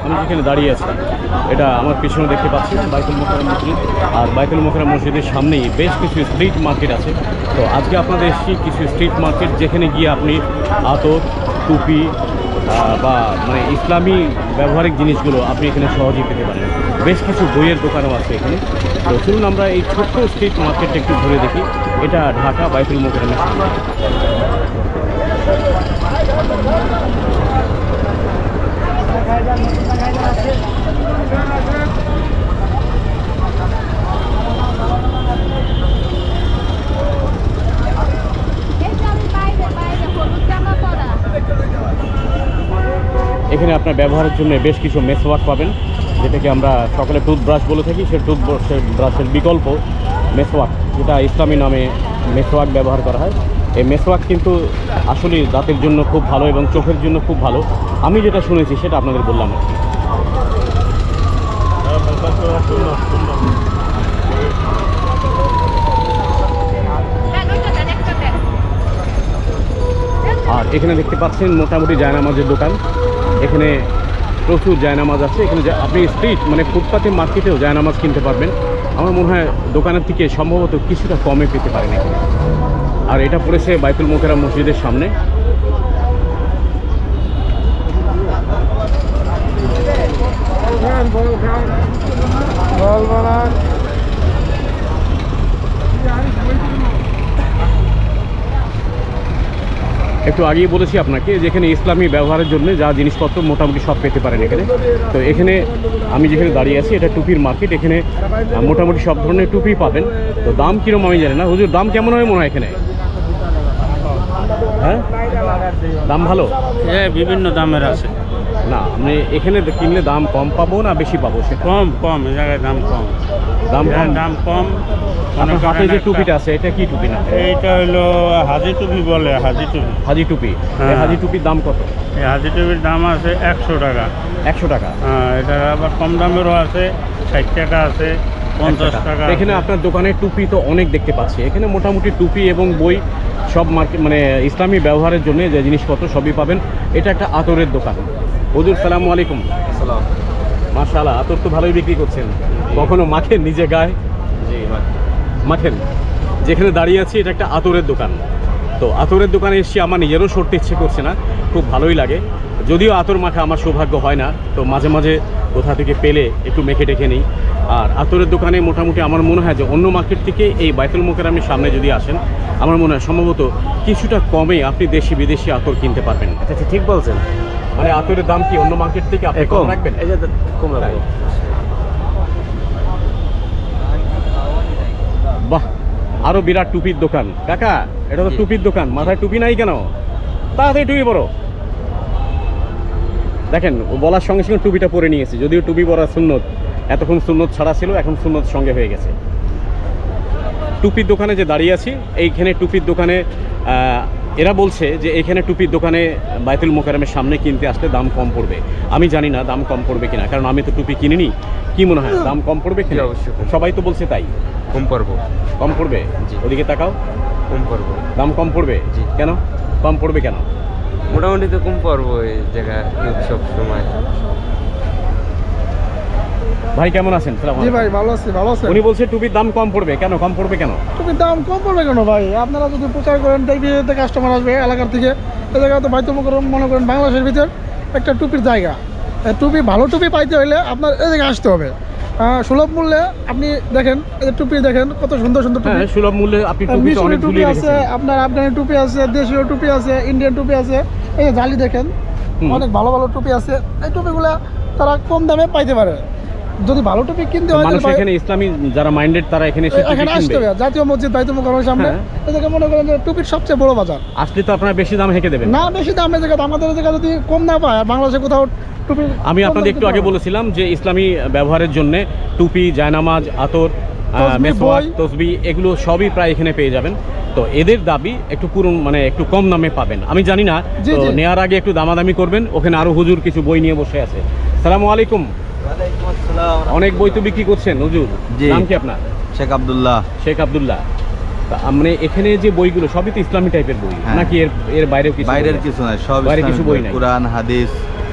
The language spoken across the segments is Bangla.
আমি যেখানে দাঁড়িয়ে আছি এটা আমার পিছনে দেখতে পাচ্ছি বাইতুল মোকাররম মসজিদ। আর বাইতুল মোকাররম মসজিদের সামনেই বেশ কিছু স্ট্রিট মার্কেট আছে। তো আজকে আপনাদের এসেছি কিছু স্ট্রিট মার্কেট, যেখানে গিয়ে আপনি আতর, টুপি বা মানে ইসলামী ব্যবহারিক জিনিসগুলো আপনি এখানে সহজেই পেতে পারেন। বেশ কিছু বইয়ের দোকানও আছে এখানে। তো চলুন আমরা এই ছোট্ট স্ট্রিট মার্কেটটা একটু ঘুরে দেখি। এটা ঢাকা বাইতুল মোকাররমের সামনে। এখানে আপনার ব্যবহারের জন্য বেশ কিছু মেসওয়াক পাবেন, যেটাকে আমরা সকলে টুথব্রাশ বলে থাকি। সে টুথব্রাশের বিকল্প মেসওয়াক, যেটা ইসলামী নামে মেসওয়াক ব্যবহার করা হয়। এই মেসওয়াক কিন্তু আসলে দাঁতের জন্য খুব ভালো এবং চোখের জন্য খুব ভালো। আমি যেটা শুনেছি সেটা আপনাদের বললাম। আর এখানে দেখতে পাচ্ছেন মোটামুটি জায়নামাজের দোকান। এখানে প্রচুর জায়নামাজ আছে। এখানে আপনি স্ট্রিট মানে ফুটপাতে মার্কেটেও জায়নামাজ কিনতে পারবেন। আমার মনে হয় দোকানের থেকে সম্ভবত কিছুটা কমে পেতে পারেন এখানে। আর এটা পড়েছে বাইতুল মোকাররম মসজিদের সামনে। একটু আগেই বলেছি আপনাকে যেখানে ইসলামী ব্যবহারের জন্য যা জিনিসপত্র মোটামুটি সব পেতে পারেন এখানে। তো এখানে আমি যেখানে দাঁড়িয়ে আছি এটা টুপির মার্কেট। এখানে মোটামুটি সব ধরনের টুপি পাবেন। তো দাম কীরকম আমি জানি না। হুজুর দাম কেমন হয় মনে হয় এখানে? হ্যাঁ, দাম ভালো? হ্যাঁ, বিভিন্ন দামের আছে। না মানে এখানে কিনলে দাম কম পাবো না বেশি পাবো? সে কম এই জায়গায় দাম কম। দাম কম। আপনার হাতে যে টুপিটা আছে এটা কি টুপি না? এইটা হলো হাজি টুপি বলে, হাজি টুপি। হাজি টুপি। এই হাজি টুপির দাম কত? এই হাজি টুপির দাম আছে 100 টাকা। 100 টাকা? হ্যাঁ, এটা আবার কম দামেরও আছে, 60 টাকা আছে, 50 টাকা। এখানে আপনার দোকানে টুপি তো অনেক দেখতে পাচ্ছি। এখানে মোটামুটি টুপি এবং বই সব মার্কেট মানে ইসলামী ব্যবহারের জন্য যে জিনিসপত্র সবই পাবেন। এটা একটা আতরের দোকান। হুজুর সালামু আলাইকুম। সালাম। মাশাআল্লাহ, আতর তো ভালোই বিক্রি করছেন। কখনো মাখেন নিজে গায়ে? জি মাখেন। যেখানে দাঁড়িয়ে আছি এটা একটা আতরের দোকান। তো আতরের দোকানে এসে আমার নিজেরও সরতে ইচ্ছে করছে না, খুব ভালোই লাগে। যদিও আতর মাখা আমার সৌভাগ্য হয় না, তো মাঝে মাঝে কোথা থেকে পেলে একটু মেখে টেখে নিই। আর আতরের দোকানে মোটামুটি আমার মনে হয় যে অন্য মার্কেট থেকে এই বাইতুল মোকাররমের সামনে যদি আসেন, আমার মনে হয় সম্ভবত কিছুটা কমে আপনি দেশি বিদেশি আতর কিনতে পারবেন। আচ্ছা, ঠিক বলছেন। মানে আতরের দাম কি অন্য মার্কেট থেকে আপনি কম রাখবেন? এই যে কম রাখবো। বাহ, আরো বিরাট টুপির দোকান। কাকা, এটা তো টুপির দোকান, মাথায় টুপি নাই কেন? তাড়াতাড়ি টুপি পরো। দেখেন, ও বলার সঙ্গে সঙ্গে টুপিটা পরে নিয়েছে। যদিও টুপি পরা সুন্নত, এতক্ষণ সুন্নত ছাড়া ছিল, এখন সুন্নত সঙ্গে হয়ে গেছে। টুপির দোকানে যে দাঁড়িয়ে আছি, এইখানে টুপির দোকানে এরা বলছে যে এখানে টুপির দোকানে বাইতুল মোকাররমের সামনে কিনতে আসলে দাম কম পড়বে। আমি জানি না দাম কম পড়বে কিনা, কারণ আমি তো টুপি কিনিনি। কি মনে হয় দাম কম পড়বে কিনা? অবশ্যই সবাই তো বলছে তাই। কম পারবো। কম পড়বে? জি। ওদিকে তাকাও। কম পারবো। দাম কম পড়বে? জি। কেন কম পড়বে কেন? মোটামুটি তো কম পারবো এই জায়গায় সব সময়। ভাই কেমন আছেন? জি ভাই, ভালো আছি। ভালো আছেন? উনি বলছে টুপির দাম কম পড়বে। কেন কম পড়বে কেন? টুপির দাম কম পড়বে কেন ভাই? আপনারা যদি প্রচার করেন দেখবি কাস্টমার আসবে এলাকার থেকে। এই জায়গা তো বাইতুল মোকাররম মনে করেন বাংলাদেশের ভিতর একটা টুপির জায়গা। টুপি ভালো টুপি পাইতে হলে আপনার এই জায়গায় আসতে হবে। সুলভ মূল্যে আপনি দেখেন, এই টুপি দেখেন কত সুন্দর সুন্দর টুপি। হ্যাঁ, সুলভ মূল্যে আপনি টুপি তো অনেক টুপি ঝুলিয়ে আছে, রেখেছেন। আপনার আফগানি টুপি আছে, দেশীয় টুপি আছে, ইন্ডিয়ান টুপি আছে। এই যে জালি দেখেন, অনেক ভালো ভালো টুপি আছে। এই টুপিগুলা তারা কম দামে পাইতে পারে। যদি ভালো টুপি কিনতে হয় মানুষ এখানে ইসলামী যারা মাইন্ডেড তারা এখানে এসে টুপি এখানে আসতে কিনবে। হবে। জাতীয় মসজিদ বাইতুল মোকাররমের সামনে এই জায়গা মনে করেন যে টুপির সবচেয়ে বড় বাজার। আসলে তো আপনারা বেশি দাম হেঁকে দেবেন না, বেশি দামের জায়গা আমাদের জায়গা যদি কম না পায়, আর বাংলাদেশে কোথাও টুপি। আমি আপনাদের একটু আগে বলেছিলাম যে ইসলামী ব্যবহারের জন্য টুপি, জায়নামাজ, আতর, মেসওয়াক, তসবি এগুলো সবই প্রায় এখানে পেয়ে যাবেন। তো এদের দাবি একটু মানে একটু কম দামে পাবেন। আমি জানি না, তো নেওয়ার আগে একটু দামাদামি করবেন। ওখানে আরো হুজুর কিছু বই নিয়ে বসে আছে। আসসালামু আলাইকুম। অনেক বই তো বিক্রি করছেন হুজুর। নাম কি আপনার? শেখ আব্দুল্লাহ। শেখ আব্দুল্লাহ। মানে এখানে যে বইগুলো সবই তো ইসলামী টাইপের বই নাকি এর বাইরেও কিছু? বাইরের কিছু নাই, সব বাইরে কিছু বই নাই? কোরআন, হাদিস,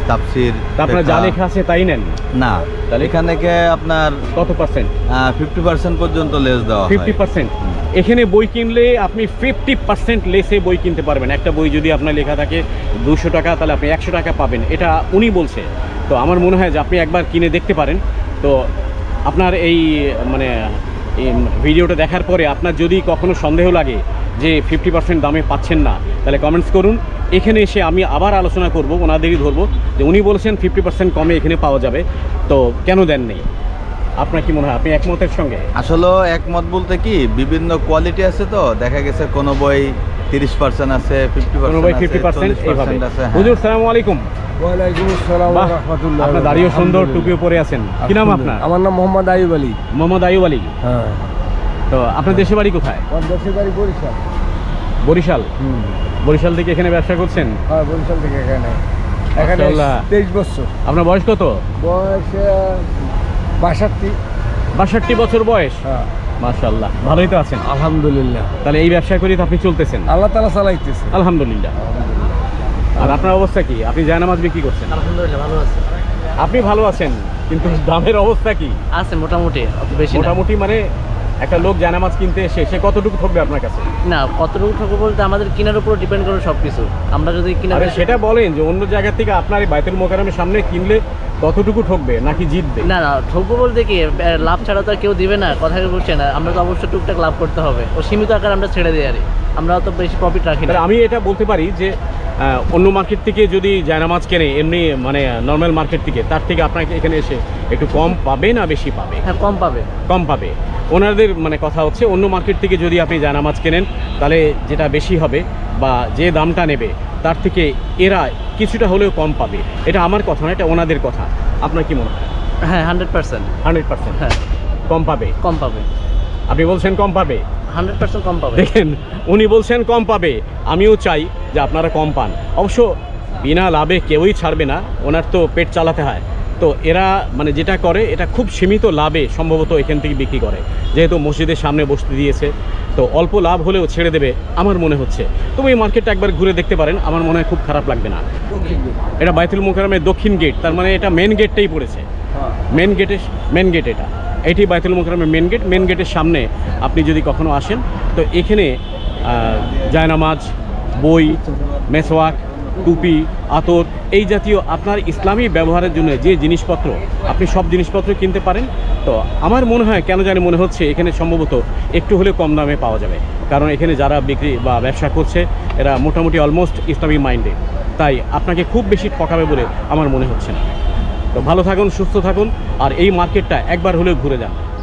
তাফসির তা আপনার যা লেখা আছে তাই নেন? না, তাহলে? এখান থেকে আপনার কত পার্সেন্ট? 50% পর্যন্ত লেস দেওয়া হয়। 50%? এখানে বই কিনলে আপনি 50% লেসে বই কিনতে পারবেন। একটা বই যদি আপনার লেখা থাকে 200 টাকা, তাহলে আপনি 100 টাকা পাবেন, এটা উনি বলছে। তো আমার মনে হয় যে আপনি একবার কিনে দেখতে পারেন। তো আপনার এই মানে এই ভিডিওটা দেখার পরে আপনার যদি কখনো সন্দেহ লাগে যে 50% দামে পাচ্ছেন না, তাহলে কমেন্টস করুন। এখানে এসে আমি আবার আলোচনা করব, ওনাদেরই ধরবো যে উনি বলেছেন 50% কমে এখানে পাওয়া যাবে, তো কেন দেন নেই? আপনার কি মনে হয়, আপনি একমতের সঙ্গে? আসলে একমত বলতে কি, বিভিন্ন কোয়ালিটি আছে, তো দেখা গেছে কোনো বই 30% আছে, 50% কোনো বই আছে, 50% 40% এইভাবে। আছে। হ্যাঁ। হুজুর সালামু আলাইকুম। ওয়ালাইকুম আসসালাম ওয়া বাহ, রাহমাতুল্লাহ। আপনার দাড়িও সুন্দর, টুপিও পরে আছেন। কি নাম আপনার? আমার নাম মোহাম্মদ আইয়ুব আলী। মোহাম্মদ আইয়ুব আলী। হ্যাঁ, তো আপনার দেশের বাড়ি কোথায়? আমার দেশের বাড়ি বরিশাল। বরিশাল? বরিশাল থেকে এখানে ব্যবসা করছেন? হ্যাঁ, বরিশাল থেকে এখানে মাশাআল্লাহ। 23 বছর আপনার বয়স কত? বয়স 62। 62 বছর বয়স? হ্যাঁ, মাশাআল্লাহ, ভালোই তো আছেন। আলহামদুলিল্লাহ, তাহলে এই ব্যবসা করি তো আপনি চলতেছেন? আল্লাহ তাআলা চালাইতেছে। আলহামদুলিল্লাহ। আর আপনার অবস্থা কি? আপনি জায়নামাজ বিক্রি করছেন? আলহামদুলিল্লাহ ভালো আছে। আপনি ভালো আছেন, কিন্তু দামের অবস্থা কি? আছে মোটামুটি, অত বেশি না। মোটামুটি মানে একটা লোক জায়নামাজ কিনতে এসে সে কতটুকু ঠকবে আপনার কাছে? না, কতটুকু ঠকবো বলতে আমাদের কেনার উপর ডিপেন্ড করে সব কিছু। আমরা যদি কিনা আরে সেটা বলেন যে অন্য জায়গা থেকে আপনার এই বাইতুল মোকাররমের সামনে কিনলে কতটুকু ঠকবে নাকি জিতবে? না না, ঠকবো বলতে কি, লাভ ছাড়া তো আর কেউ দিবে না, কথা বলছে না। আমরা তো অবশ্যই টুকটাক লাভ করতে হবে, ও সীমিত আকার আমরা ছেড়ে দিই। আরে আমরা অত বেশি প্রফিট রাখি না। তাহলে আমি এটা বলতে পারি যে অন্য মার্কেট থেকে যদি জায়নামাজ কেনে এমনি মানে নর্মাল মার্কেট থেকে, তার থেকে আপনাকে এখানে এসে একটু কম পাবে না বেশি পাবে? হ্যাঁ, কম পাবে। কম পাবে। ওনাদের মানে কথা হচ্ছে অন্য মার্কেট থেকে যদি আপনি জায়নামাজ কেনেন তাহলে যেটা বেশি হবে বা যে দামটা নেবে তার থেকে এরা কিছুটা হলেও কম পাবে। এটা আমার কথা না, এটা ওনাদের কথা। আপনার কি মনে হয়? হ্যাঁ, 100%। 100% হ্যাঁ, কম পাবে? কম পাবে। আপনি বলছেন কম পাবে? 100% কম পাবে। দেখেন, উনি বলছেন কম পাবে, আমিও চাই যে আপনারা কম পান। অবশ্য বিনা লাভে কেউই ছাড়বে না, ওনার তো পেট চালাতে হয়। তো এরা মানে যেটা করে এটা খুব সীমিত লাভে সম্ভবত এখান থেকে বিক্রি করে, যেহেতু মসজিদের সামনে বসতে দিয়েছে, তো অল্প লাভ হলেও ছেড়ে দেবে আমার মনে হচ্ছে। তবে এই মার্কেটটা একবার ঘুরে দেখতে পারেন, আমার মনে হয় খুব খারাপ লাগবে না। এটা বাইতুল মোকাররমের দক্ষিণ গেট, তার মানে এটা মেন গেটটাই পড়েছে। মেন গেট এটি বাইতুল মোকাররমের মেন গেট। মেন গেটের সামনে আপনি যদি কখনো আসেন তো এখানে জায়নামাজ, বই, মেসওয়াক, টুপি, আতর, এই জাতীয় আপনার ইসলামী ব্যবহারের জন্য যে জিনিসপত্র, আপনি সব জিনিসপত্র কিনতে পারেন। তো আমার মনে হয়, কেন জানি মনে হচ্ছে এখানে সম্ভবত একটু হলেও কম দামে পাওয়া যাবে, কারণ এখানে যারা বিক্রি বা ব্যবসা করছে এরা মোটামুটি অলমোস্ট ইসলামী মাইন্ডে। তাই আপনাকে খুব বেশি ঠকাবে বলে আমার মনে হচ্ছে না। তো ভালো থাকুন, সুস্থ থাকুন, আর এই মার্কেটটা একবার হলেও ঘুরে যান।